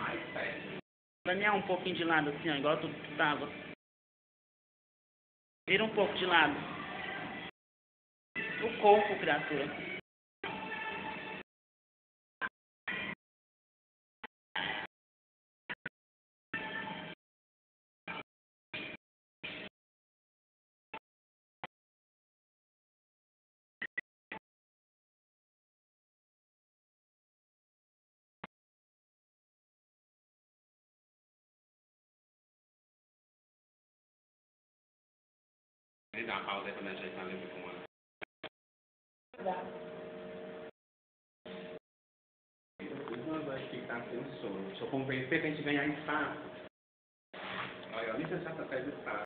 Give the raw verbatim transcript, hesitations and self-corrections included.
Daniel, um pouquinho de lado assim, ó, igual tu, tu tava. Vira um pouco de lado. O corpo, criatura. Ele dá uma pausa aí pra me ajeitar ali no comando. Não, acho que tá sem sono. Deixa eu convencer pra gente ganhar espaço. Olha, a licença tá saindo espaço.